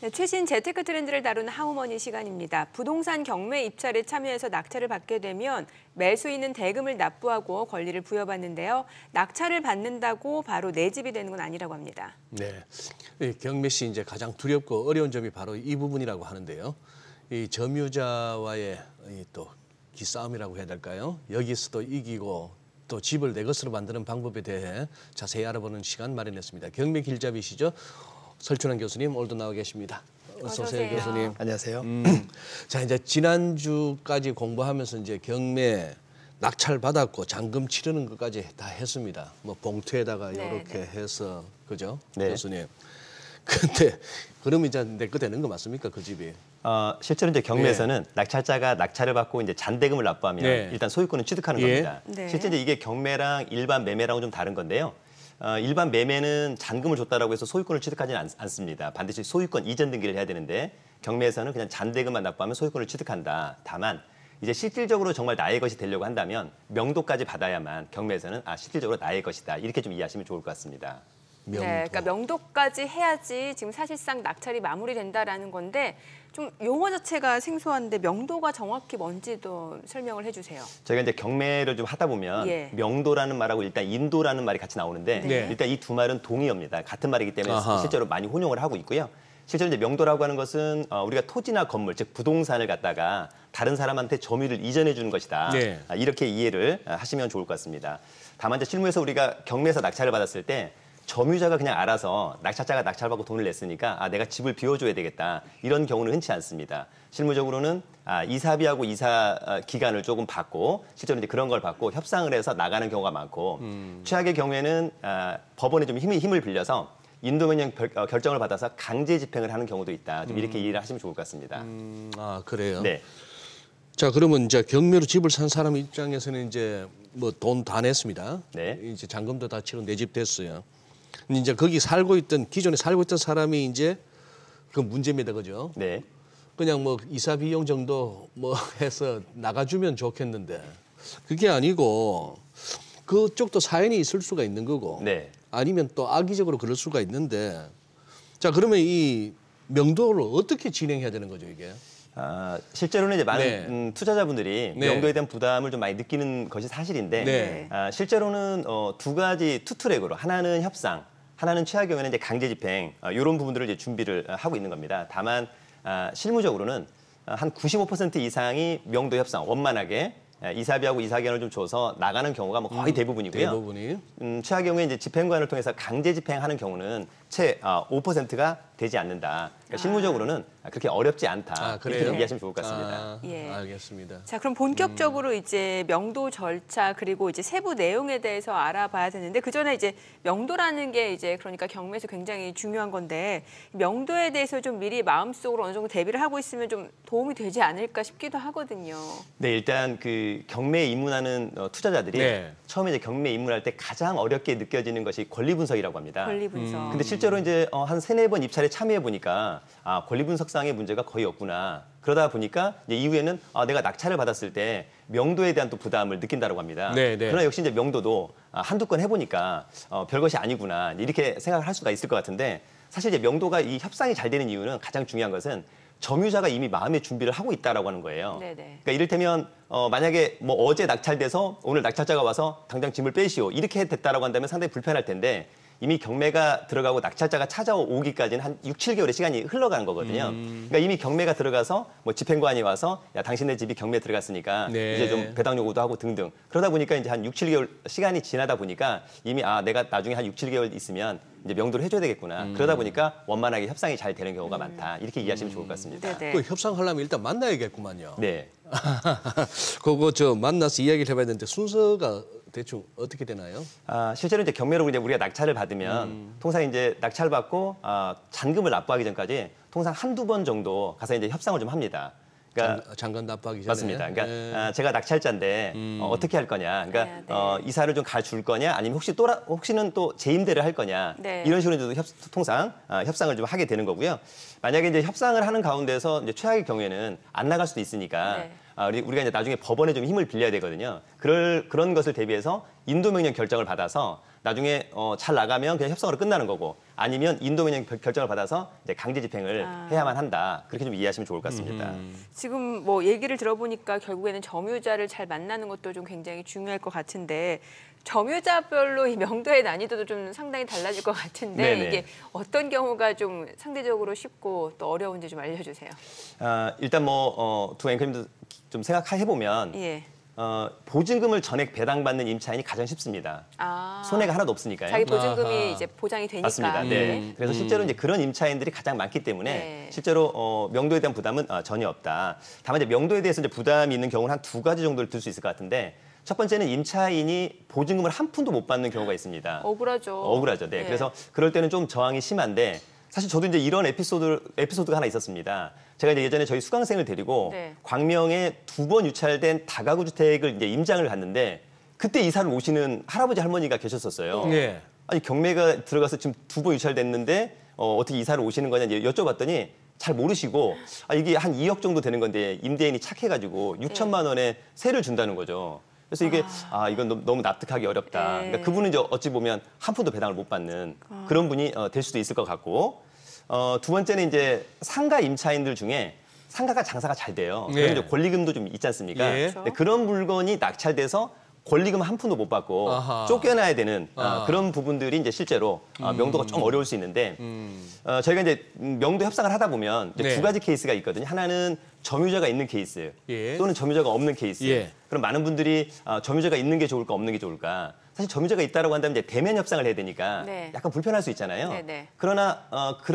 네, 최신 재테크 트렌드를 다루는 하우머니 시간입니다. 부동산 경매 입찰에 참여해서 낙찰을 받게 되면 매수인은 대금을 납부하고 권리를 부여받는데요. 낙찰을 받는다고 바로 내 집이 되는 건 아니라고 합니다. 네, 경매 시 이제 가장 두렵고 어려운 점이 바로 이 부분이라고 하는데요. 이 점유자와의 또 기싸움이라고 해야 될까요? 여기서도 이기고 또 집을 내 것으로 만드는 방법에 대해 자세히 알아보는 시간 마련했습니다. 경매 길잡이시죠? 설춘환 교수님 오늘도 나와 계십니다. 어서 오세요, 교수님. 안녕하세요. 자, 이제 지난주까지 공부하면서 이제 경매 낙찰 받았고 잔금 치르는 것까지 다 했습니다. 뭐 봉투에다가 이렇게 해서 그죠, 네. 교수님. 근데 그러면 이제 내 거 되는 거 맞습니까, 그 집이? 실제로 이제 경매에서는 낙찰자가 낙찰을 받고 이제 잔대금을 납부하면 일단 소유권을 취득하는 겁니다. 네. 실제 이제 이게 경매랑 일반 매매랑은 좀 다른 건데요. 일반 매매는 잔금을 줬다라고 해서 소유권을 취득하지는 않습니다. 반드시 소유권 이전 등기를 해야 되는데 경매에서는 그냥 잔대금만 납부하면 소유권을 취득한다. 다만 이제 실질적으로 정말 나의 것이 되려고 한다면 명도까지 받아야만 경매에서는 실질적으로 나의 것이다. 이렇게 좀 이해하시면 좋을 것 같습니다. 명도. 네, 그러니까 명도까지 해야지 지금 사실상 낙찰이 마무리된다라는 건데 좀 용어 자체가 생소한데 명도가 정확히 뭔지도 설명을 해주세요. 저희가 이제 경매를 좀 하다 보면 명도라는 말하고 일단 인도라는 말이 같이 나오는데 일단 이 두 말은 동의어입니다. 같은 말이기 때문에 실제로 많이 혼용을 하고 있고요. 실제로 이제 명도라고 하는 것은 우리가 토지나 건물, 즉 부동산을 갖다가 다른 사람한테 점유를 이전해 주는 것이다. 이렇게 이해를 하시면 좋을 것 같습니다. 다만 이제 실무에서 우리가 경매에서 낙찰을 받았을 때 점유자가 그냥 알아서 낙찰자가 낙찰받고 돈을 냈으니까 내가 집을 비워줘야 되겠다. 이런 경우는 흔치 않습니다. 실무적으로는 이사비하고 이사 기간을 조금 받고 실제로 이제 그런 걸 받고 협상을 해서 나가는 경우가 많고 최악의 경우에는 법원에 좀 힘을 빌려서 인도명령 결정을 받아서 강제 집행을 하는 경우도 있다. 좀 이렇게 이해를 하시면 좋을 것 같습니다. 그래요? 네. 자, 그러면 이제 경매로 집을 산 사람 입장에서는 이제 뭐 돈 다 냈습니다. 네. 이제 잔금도 다 치러 내 집 됐어요. 근데 이제 거기 기존에 살고 있던 사람이 이제 그 문제입니다, 그죠? 네. 그냥 뭐 이사 비용 정도 뭐 해서 나가주면 좋겠는데 그게 아니고 그쪽도 사연이 있을 수가 있는 거고 네. 아니면 또 악의적으로 그럴 수가 있는데 자, 그러면 이 명도를 어떻게 진행해야 되는 거죠, 이게? 실제로는 이제 많은 투자자분들이 명도에 대한 부담을 좀 많이 느끼는 것이 사실인데 실제로는 두 가지 투트랙으로 하나는 협상, 하나는 최악의 경우에는 이제 강제 집행 이런 부분들을 이제 준비를 하고 있는 겁니다. 다만 실무적으로는 한 95% 이상이 명도 협상 원만하게 이사비하고 이사기간을 좀 줘서 나가는 경우가 뭐 거의 대부분이고요. 대부분이. 최악의 경우에 이제 집행관을 통해서 강제 집행하는 경우는 채 5%가 되지 않는다. 그러니까 실무적으로는 그렇게 어렵지 않다. 이렇게 좀 이해하시면 좋을 것 같습니다. 알겠습니다. 자, 그럼 본격적으로 이제 명도 절차 그리고 이제 세부 내용에 대해서 알아봐야 되는데 그 전에 이제 명도라는 게 이제 그러니까 경매에서 굉장히 중요한 건데 명도에 대해서 좀 미리 마음속으로 어느 정도 대비를 하고 있으면 좀 도움이 되지 않을까 싶기도 하거든요. 네, 일단 그 경매에 입문하는 투자자들이 처음에 이제 경매에 입문할 때 가장 어렵게 느껴지는 것이 권리 분석이라고 합니다. 권리 분석. 근데 실제로 이제 한 3-4번 입찰에 참여해 보니까 권리 분석상의 문제가 거의 없구나. 그러다 보니까 이제 이후에는 내가 낙찰을 받았을 때 명도에 대한 또 부담을 느낀다고 합니다. 그러나 역시 이제 명도도 한두 건 해보니까 별것이 아니구나. 이렇게 생각을 할 수가 있을 것 같은데 사실 이제 명도가 이 협상이 잘 되는 이유는 가장 중요한 것은 점유자가 이미 마음의 준비를 하고 있다라고 하는 거예요. 그러니까 이를테면 만약에 뭐 어제 낙찰돼서 오늘 낙찰자가 와서 당장 짐을 빼시오 이렇게 됐다라고 한다면 상당히 불편할 텐데 이미 경매가 들어가고 낙찰자가 찾아오기까지는 한 6-7개월의 시간이 흘러가는 거거든요. 그러니까 이미 경매가 들어가서 뭐 집행관이 와서 야 당신네 집이 경매에 들어갔으니까 이제 좀 배당 요구도 하고 등등. 그러다 보니까 이제 한 6-7개월 시간이 지나다 보니까 이미 내가 나중에 한 6-7개월 있으면 이제 명도를 해줘야 되겠구나. 그러다 보니까 원만하게 협상이 잘 되는 경우가 많다. 이렇게 이해하시면 좋을 것 같습니다. 그 협상하려면 일단 만나야겠구만요. 네. 그거 만나서 이야기를 해봐야 되는데 순서가 대충 어떻게 되나요? 실제로 이제 경매로 이제 우리가 낙찰을 받으면 통상 이제 낙찰 받고 잔금을 납부하기 전까지 통상 한두 번 정도 가서 이제 협상을 좀 합니다. 그러니까 잔금 납부하기 전에. 맞습니다. 그러니까 제가 낙찰자인데 어떻게 할 거냐. 그러니까 이사를 좀 가줄 거냐, 아니면 혹시는 또 재임대를 할 거냐. 이런 식으로 통상 협상을 좀 하게 되는 거고요. 만약에 이제 협상을 하는 가운데서 이제 최악의 경우에는 안 나갈 수도 있으니까 우리가 이제 나중에 법원에 좀 힘을 빌려야 되거든요. 그런 것을 대비해서 인도명령 결정을 받아서 나중에 잘 나가면 그냥 협상으로 끝나는 거고 아니면 인도명령 결정을 받아서 이제 강제 집행을 해야만 한다. 그렇게 좀 이해하시면 좋을 것 같습니다. 지금 뭐 얘기를 들어보니까 결국에는 점유자를 잘 만나는 것도 좀 굉장히 중요할 것 같은데 점유자별로 이 명도의 난이도도 좀 상당히 달라질 것 같은데 네네. 이게 어떤 경우가 좀 상대적으로 쉽고 또 어려운지 좀 알려주세요. 일단 두 앵커님도 좀 생각해 보면 예. 보증금을 전액 배당받는 임차인이 가장 쉽습니다. 손해가 하나도 없으니까요. 자기 보증금이 아하. 이제 보장이 되니까. 맞습니다. 네. 그래서 실제로 이제 그런 임차인들이 가장 많기 때문에 네. 실제로 명도에 대한 부담은 전혀 없다. 다만 이제 명도에 대해서 이제 부담이 있는 경우는 한 2가지 정도를 들 수 있을 것 같은데 첫 번째는 임차인이 보증금을 한 푼도 못 받는 경우가 있습니다. 억울하죠. 억울하죠. 네. 네. 그래서 그럴 때는 좀 저항이 심한데 사실 저도 이제 이런 에피소드가 하나 있었습니다. 제가 이제 예전에 저희 수강생을 데리고 네. 광명에 2번 유찰된 다가구 주택을 이제 임장을 갔는데 그때 이사를 오시는 할아버지 할머니가 계셨었어요. 예. 아니 경매가 들어가서 지금 2번 유찰됐는데 어떻게 이사를 오시는 거냐 여쭤봤더니 잘 모르시고 이게 한 2억 정도 되는 건데 임대인이 착해가지고 6천만 원에 세를 준다는 거죠. 그래서 이게 이건 너무 납득하기 어렵다. 네. 그러니까 그분은 이제 어찌 보면 한 푼도 배당을 못 받는 그런 분이 될 수도 있을 것 같고 두 번째는 이제 상가 임차인들 중에 상가가 장사가 잘 돼요. 네. 그럼 이제 권리금도 좀 있지 않습니까? 예. 네, 그런 물건이 낙찰돼서 권리금 한 푼도 못 받고 아하. 쫓겨나야 되는 그런 부분들이 이제 실제로 명도가 좀 어려울 수 있는데 저희가 이제 명도 협상을 하다 보면 이제 네. 2가지 케이스가 있거든요. 하나는 점유자가 있는 케이스 예. 또는 점유자가 없는 케이스. 예. 그럼 많은 분들이 점유자가 있는 게 좋을까 없는 게 좋을까? 사실 점유자가 있다라고 한다면 이제 대면 협상을 해야 되니까 네. 약간 불편할 수 있잖아요. 네네. 그러나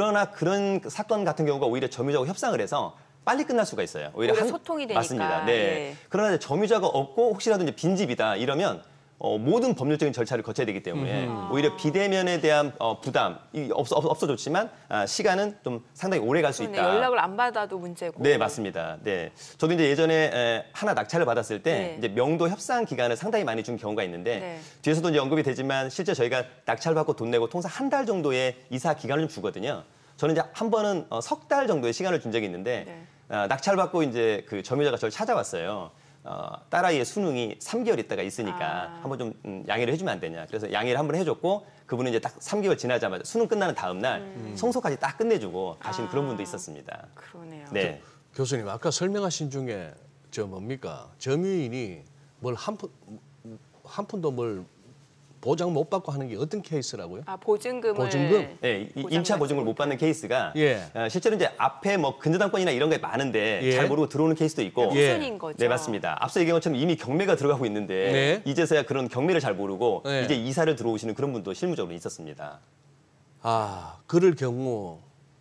그런 사건 같은 경우가 오히려 점유자하고 협상을 해서 빨리 끝날 수가 있어요. 오히려 소통이 되니까. 맞습니다. 네. 예. 그러나 이제 점유자가 없고 혹시라도 이제 빈집이다 이러면 모든 법률적인 절차를 거쳐야 되기 때문에 오히려 비대면에 대한 부담이 없어졌지만 시간은 좀 상당히 오래 갈 수 그러네. 있다. 연락을 안 받아도 문제고. 네, 맞습니다. 네. 저도 이제 예전에 하나 낙찰을 받았을 때 네. 이제 명도 협상 기간을 상당히 많이 준 경우가 있는데 네. 뒤에서도 이제 언급이 되지만 실제 저희가 낙찰 받고 돈 내고 통상 한 달 정도의 이사 기간을 좀 주거든요. 저는 이제 한 번은 3달 정도의 시간을 준 적이 있는데 네. 낙찰 받고 이제 그 점유자가 저를 찾아왔어요. 딸아이의 수능이 3개월 있다가 있으니까 한번 좀 양해를 해주면 안 되냐. 그래서 양해를 한번 해줬고 그분은 이제 딱 3개월 지나자마자 수능 끝나는 다음 날 청소까지 딱 끝내주고 가신 그런 분도 있었습니다. 그러네요. 네. 교수님 아까 설명하신 중에 뭡니까 점유인이 뭘 한 푼도 뭘 보장 못 받고 하는 게 어떤 케이스라고요? 보증금을. 보증금? 네, 임차 보증을 못 받는 케이스가 예. 실제로 이제 앞에 근저당권이나 이런 게 많은데 예. 잘 모르고 들어오는 케이스도 있고. 후순인 거죠. 네, 맞습니다. 앞서 얘기한 것처럼 이미 경매가 들어가고 있는데 네. 이제서야 그런 경매를 잘 모르고 네. 이제 이사를 들어오시는 그런 분도 실무적으로 있었습니다. 그럴 경우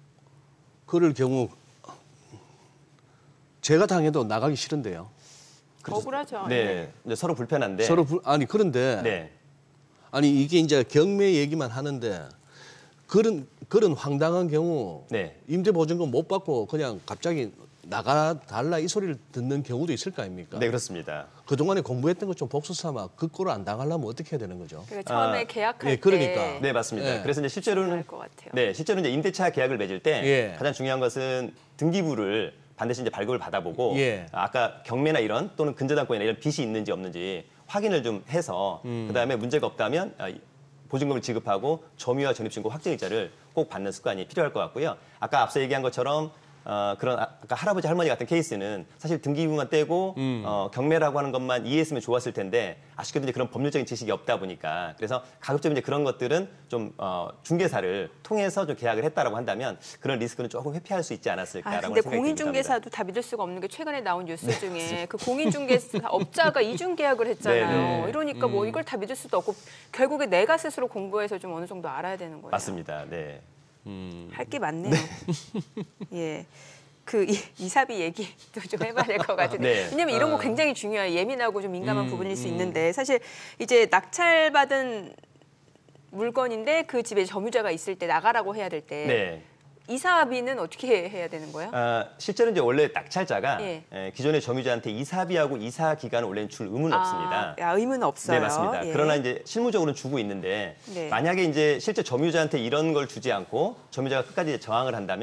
제가 당해도 나가기 싫은데요. 억울하죠. 네, 이제 서로 불편한데. 그런데 네. 이게 이제 경매 얘기만 하는데 그런 황당한 경우 네. 임대보증금 못 받고 그냥 갑자기 나가달라 이 소리를 듣는 경우도 있을 거 아닙니까? 네, 그렇습니다. 그동안에 공부했던 것 좀 복수 삼아 그 꼴을 안 당하려면 어떻게 해야 되는 거죠? 그러니까 처음에 계약할 예, 그러니까. 때 네, 맞습니다. 네. 그래서 이제 실제로는 중요할 것 같아요. 네, 실제로 이제 임대차 계약을 맺을 때 예. 가장 중요한 것은 등기부를 반드시 이제 발급을 받아보고 예. 아까 경매나 이런 또는 근저당권이나 이런 빚이 있는지 없는지 확인을 좀 해서 그다음에 문제가 없다면 보증금을 지급하고 점유와 전입신고 확정일자를 꼭 받는 습관이 필요할 것 같고요. 아까 앞서 얘기한 것처럼 그런 아까 할아버지 할머니 같은 케이스는 사실 등기부만 떼고 경매라고 하는 것만 이해했으면 좋았을 텐데 아쉽게도 이제 그런 법률적인 지식이 없다 보니까 그래서 가급적 이제 그런 것들은 좀 중개사를 통해서 좀 계약을 했다라고 한다면 그런 리스크는 조금 회피할 수 있지 않았을까라고 근데 생각이 공인중개사도 다 믿을 수가 없는 게 최근에 나온 뉴스 중에 그 공인중개사 업자가 이중 계약을 했잖아요. 네네. 이러니까 뭐 이걸 다 믿을 수도 없고 결국에 내가 스스로 공부해서 좀 어느 정도 알아야 되는 거예요. 맞습니다. 네. 할 게 많네요. 예. 그 이사비 얘기도 좀 해봐야 될 것 같은데. 네. 왜냐면 이런 거 굉장히 중요해요. 예민하고 좀 민감한 부분일 수 있는데 사실 이제 낙찰받은 물건인데 그 집에 점유자가 있을 때 나가라고 해야 될 때 네. 이사비는 어떻게 해야 되는 거예요? 실제로 이제 원래 낙찰자가 예. 기존의 점유자한테 이사비하고 이사 기간을 원래는 줄 의무는 없습니다. 의무는 없어요. 네, 맞습니다. 예. 그러나 이제 실무적으로는 주고 있는데 네. 만약에 이제 실제 점유자한테 이런 걸 주지 않고 점유자가 끝까지 이제 저항을 한다면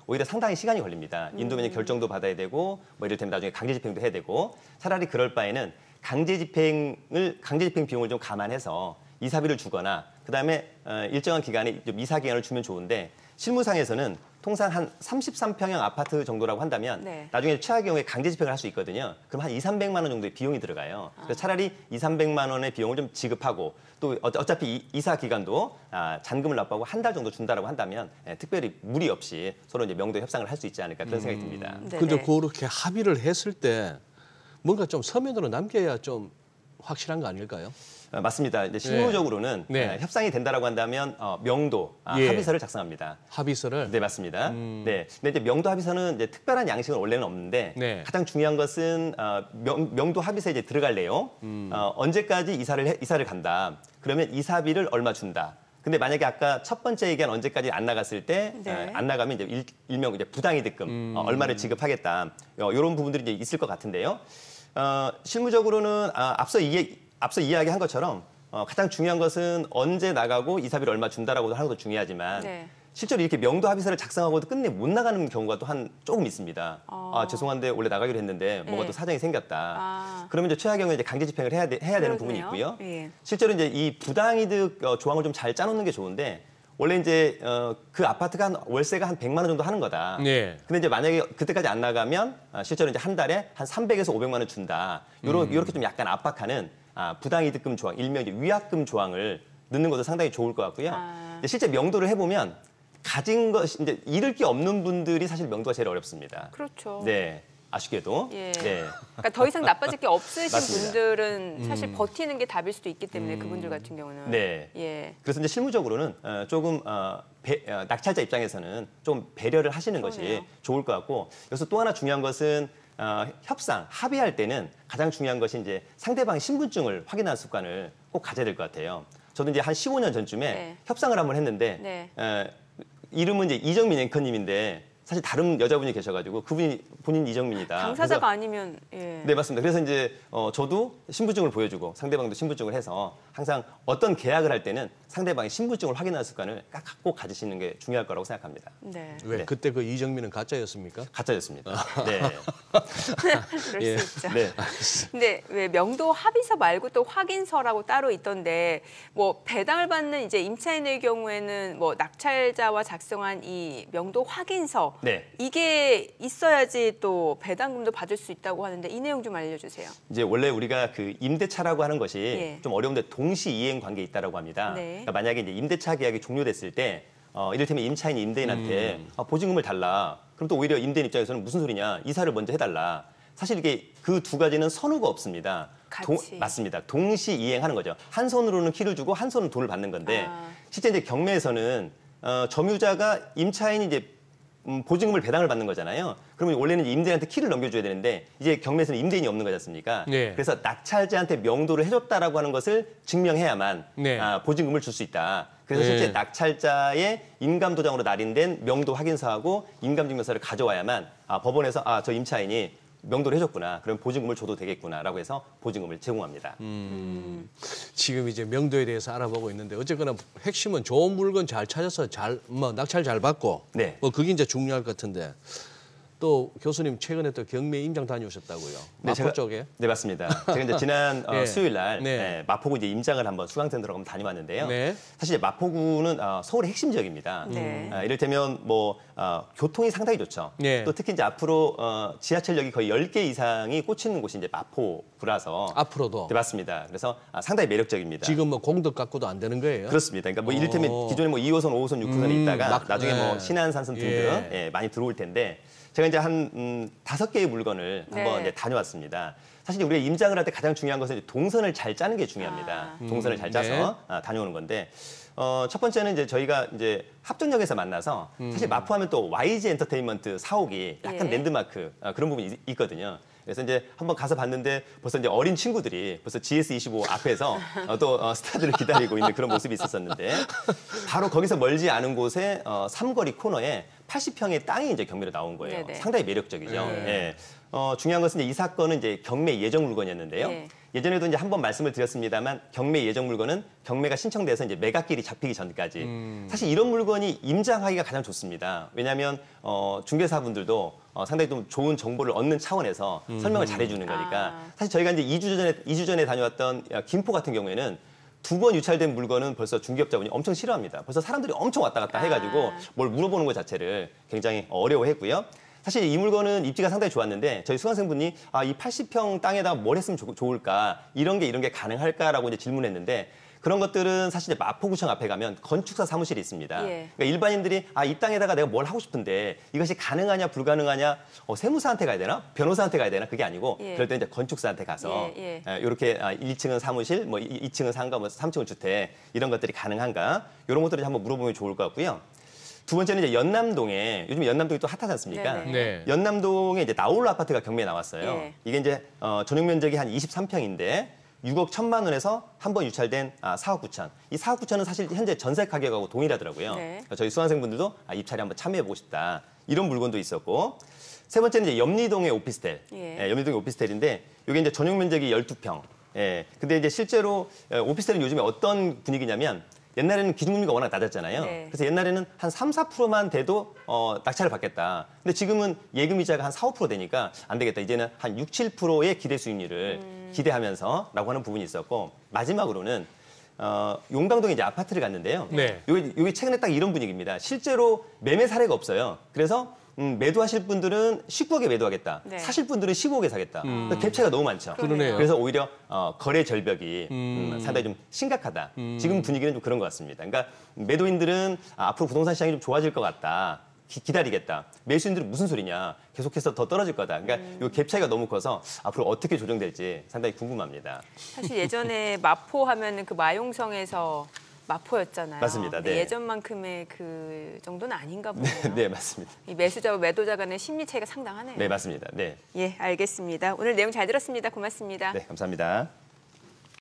오히려 상당히 시간이 걸립니다. 인도면역 결정도 받아야 되고 뭐 이를테면 나중에 강제 집행도 해야 되고 차라리 그럴 바에는 강제 집행 비용을 좀 감안해서 이사비를 주거나 그다음에 일정한 기간에 좀 이사 기간을 주면 좋은데 실무상에서는 통상 한 33평형 아파트 정도라고 한다면 네. 나중에 최악의 경우에 강제 집행을 할 수 있거든요. 그럼 한 2, 300만 원 정도의 비용이 들어가요. 그래서 차라리 2, 300만 원의 비용을 좀 지급하고 또 어차피 이사 기간도 잔금을 납부하고 한 달 정도 준다라고 한다면 특별히 무리 없이 서로 이제 명도 협상을 할 수 있지 않을까 그런 생각이 듭니다. 근데 그렇게 합의를 했을 때 뭔가 좀 서면으로 남겨야 좀 확실한 거 아닐까요? 맞습니다. 이제 실무적으로는 네. 협상이 된다라고 한다면 명도 예. 합의서를 작성합니다. 합의서를? 네, 맞습니다. 네. 근데 이제 명도 합의서는 이제 특별한 양식은 원래는 없는데 네. 가장 중요한 것은 명도 합의서에 이제 들어갈 내용. 언제까지 이사를 간다. 그러면 이사비를 얼마 준다. 근데 만약에 아까 첫 번째 얘기한 언제까지 안 나갔을 때 네. 안 나가면 이제 일명 이제 부당이득금 얼마를 지급하겠다. 이런 부분들이 이제 있을 것 같은데요. 실무적으로는 앞서 이야기한 것처럼 가장 중요한 것은 언제 나가고 이사비를 얼마 준다라고 하는 것도 중요하지만 네. 실제로 이렇게 명도 합의서를 작성하고도 끝내 못 나가는 경우가 또 조금 있습니다. 죄송한데 원래 나가기로 했는데 뭐가 네. 또 사정이 생겼다. 그러면 이제 최악의 경우에 이제 강제 집행을 해야 되는 부분이 있고요. 예. 실제로 이제 이 부당이득 조항을 좀 잘 짜놓는 게 좋은데 원래 이제 그 아파트가 월세가 한 100만 원 정도 하는 거다. 네. 근데 이제 만약에 그때까지 안 나가면 실제로 이제 한 달에 한 300에서 500만 원 준다. 이렇게 좀 약간 압박하는 부당이득금 조항, 일명 이제 위약금 조항을 넣는 것도 상당히 좋을 것 같고요. 실제 명도를 해보면 가진 것이 이제 잃을 게 없는 분들이 사실 명도가 제일 어렵습니다. 그렇죠. 네, 아쉽게도. 예. 네. 그러니까 더 이상 나빠질 게 없으신 맞습니다. 분들은 사실 버티는 게 답일 수도 있기 때문에 그분들 같은 경우는. 네. 예. 그래서 이제 실무적으로는 조금 낙찰자 입장에서는 좀 배려를 하시는 그러네요. 것이 좋을 것 같고 여기서 또 하나 중요한 것은 합의할 때는 가장 중요한 것이 이제 상대방의 신분증을 확인하는 습관을 꼭 가져야 될 것 같아요. 저도 이제 한 15년 전쯤에 네. 협상을 한번 했는데 네. 이름은 이제 이정민 앵커님인데 사실 다른 여자분이 계셔가지고 그분이 본인 이정민이다. 당사자가 그래서 아니면 예. 네, 맞습니다. 그래서 이제 저도 신분증을 보여주고 상대방도 신분증을 해서 항상 어떤 계약을 할 때는 상대방의 신분증을 확인하는 습관을 꼭 가지시는 게 중요할 거라고 생각합니다. 네. 왜 네. 그때 그 이정민은 가짜였습니까? 가짜였습니다. 네. 그럴 예. 수 있죠. 네. 근데 왜 명도 합의서 말고 또 확인서라고 따로 있던데 뭐 배당을 받는 이제 임차인의 경우에는 뭐 낙찰자와 작성한 이 명도 확인서 네. 이게 있어야지 또 배당금도 받을 수 있다고 하는데 이 내용 좀 알려주세요. 이제 원래 우리가 그 임대차라고 하는 것이 예. 좀 어려운데 동시 이행 관계에 있다라고 합니다. 네. 그러니까 만약에 이제 임대차 계약이 종료됐을 때 이를테면 임차인이 임대인한테 보증금을 달라. 그럼 또 오히려 임대인 입장에서는 무슨 소리냐. 이사를 먼저 해달라. 사실 이게 그 두 가지는 선후가 없습니다. 같이. 맞습니다. 동시 이행하는 거죠. 한 손으로는 키를 주고 한 손은 돈을 받는 건데 실제 이제 경매에서는 점유자가 임차인이 이제 보증금을 배당을 받는 거잖아요. 그러면 원래는 임대인한테 키를 넘겨줘야 되는데 이제 경매에서는 임대인이 없는 거지 않습니까? 네. 그래서 낙찰자한테 명도를 해줬다라고 하는 것을 증명해야만 네. 보증금을 줄 수 있다. 그래서 네. 실제 낙찰자의 인감도장으로 날인된 명도 확인서하고 인감증명서를 가져와야만 법원에서 저 임차인이 명도를 해줬구나. 그럼 보증금을 줘도 되겠구나라고 해서 보증금을 제공합니다. 지금 이제 명도에 대해서 알아보고 있는데 어쨌거나 핵심은 좋은 물건 잘 찾아서 낙찰 잘 받고 네. 그게 이제 중요할 것 같은데 또 교수님 최근에 또 경매 임장 다녀오셨다고요? 마포 쪽에? 네, 맞습니다. 제가 이제 지난 네. 수요일 날 네. 마포구 이제 임장을 한번 수강센터로 한번 다녀왔는데요. 네. 사실 마포구는 서울의 핵심 지역입니다. 네. 이를테면 뭐 교통이 상당히 좋죠. 네. 또 특히 이제 앞으로 지하철역이 거의 10개 이상이 꽂히는 곳이 이제 마포구라서 앞으로도? 네, 맞습니다. 그래서 상당히 매력적입니다. 지금 뭐 공덕 갖고도 안 되는 거예요? 그렇습니다. 그러니까 뭐 이를테면 기존에 뭐 2호선, 5호선, 6호선이 있다가 나중에 네. 뭐 신안산선 등등 예. 많이 들어올 텐데 제가 이제 한 5개의 물건을 한번 네. 이제 다녀왔습니다. 사실 우리가 임장을 할 때 가장 중요한 것은 이제 동선을 잘 짜는 게 중요합니다. 동선을 잘 짜서 다녀오는 건데 첫 번째는 이제 저희가 이제 합정역에서 만나서 사실 마포하면 또 YG 엔터테인먼트 사옥이 약간 예. 랜드마크 그런 부분이 있거든요. 그래서 이제 한번 가서 봤는데 벌써 이제 어린 친구들이 벌써 GS25 앞에서 또 스타들을 기다리고 있는 그런 모습이 있었었는데 바로 거기서 멀지 않은 곳에 삼거리 코너에 80평의 땅이 이제 경매로 나온 거예요. 네네. 상당히 매력적이죠. 예. 중요한 것은 이제 이 사건은 이제 경매 예정 물건이었는데요. 네. 예전에도 이제 한번 말씀을 드렸습니다만 경매 예정 물건은 경매가 신청돼서 이제 매각길이 잡히기 전까지 사실 이런 물건이 임장하기가 가장 좋습니다. 왜냐하면 중개사분들도 상당히 좀 좋은 정보를 얻는 차원에서 설명을 잘해주는 거니까 사실 저희가 이제 2주 전에 다녀왔던 김포 같은 경우에는 2번 유찰된 물건은 벌써 중개업자분이 엄청 싫어합니다. 벌써 사람들이 엄청 왔다 갔다 해가지고 뭘 물어보는 것 자체를 굉장히 어려워했고요. 사실 이 물건은 입지가 상당히 좋았는데 저희 수강생분이 이 80평 땅에다가 뭘 했으면 좋을까 이런 게 가능할까라고 이제 질문했는데 그런 것들은 사실 이제 마포구청 앞에 가면 건축사 사무실이 있습니다. 예. 그러니까 일반인들이 이 땅에다가 내가 뭘 하고 싶은데 이것이 가능하냐 불가능하냐 세무사한테 가야 되나 변호사한테 가야 되나 그게 아니고 그럴 때 이제 건축사한테 가서 이렇게 1층은 사무실, 뭐 2층은 상가, 뭐 3층은 주택 이런 것들이 가능한가 이런 것들을 한번 물어보면 좋을 것 같고요. 두 번째는 이제 연남동에 요즘 연남동이 또 핫하지 않습니까? 네. 연남동에 이제 나홀로 아파트가 경매에 나왔어요. 이게 이제 전용 면적이 한 23평인데 6억 1천만 원에서 한 번 유찰된 4억 9천. 이 4억 9천은 사실 현재 전세 가격하고 동일하더라고요. 그러니까 저희 수강생분들도 입찰에 한번 참여해보고 싶다. 이런 물건도 있었고. 세 번째는 이제 염리동의 오피스텔. 염리동의 오피스텔인데 이게 이제 전용 면적이 12평. 근데 이제 실제로 오피스텔은 요즘에 어떤 분위기냐면 옛날에는 기준금리가 워낙 낮았잖아요. 그래서 옛날에는 한 3, 4%만 돼도 낙찰을 받겠다. 근데 지금은 예금이자가 한 4, 5% 되니까 안 되겠다. 이제는 한 6, 7%의 기대 수익률을 기대하면서라고 하는 부분이 있었고 마지막으로는 용강동에 이제 아파트를 갔는데요. 여기 최근에 딱 이런 분위기입니다. 실제로 매매 사례가 없어요. 그래서 매도하실 분들은 19억에 매도하겠다. 사실 분들은 15억에 사겠다. 갭 차이가 너무 많죠. 그러네요. 그래서 오히려 거래 절벽이 상당히 좀 심각하다. 지금 분위기는 좀 그런 것 같습니다. 그러니까 매도인들은 앞으로 부동산 시장이 좀 좋아질 것 같다. 기다리겠다. 매수인들은 무슨 소리냐. 계속해서 더 떨어질 거다. 그러니까 이 갭 차이가 너무 커서 앞으로 어떻게 조정될지 상당히 궁금합니다. 사실 예전에 마포 하면은 그 마용성에서 마포였잖아요. 맞습니다. 네. 예전만큼의 그 정도는 아닌가 보네요. 네, 맞습니다. 이 매수자와 매도자 간의 심리 차이가 상당하네요. 네, 맞습니다. 네. 예, 알겠습니다. 오늘 내용 잘 들었습니다. 고맙습니다. 네, 감사합니다.